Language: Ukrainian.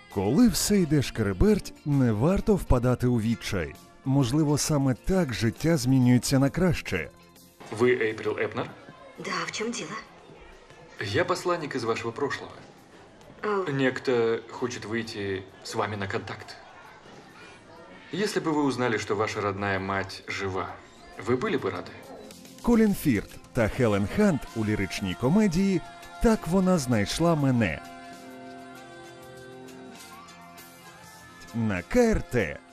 Коли все йде шкереберть, не варто впадати у відчай. Можливо, саме так життя змінюється на краще. Вы Эйприл Эпнер? Да, в чем дело? Я посланник из вашего прошлого. Некто хочет выйти с вами на контакт. Если бы вы узнали, что ваша родная мать жива, вы были бы рады? Колін Фірт та Хелен Хант у ліричній комедії «Так вона знайшла мене» на КРТ.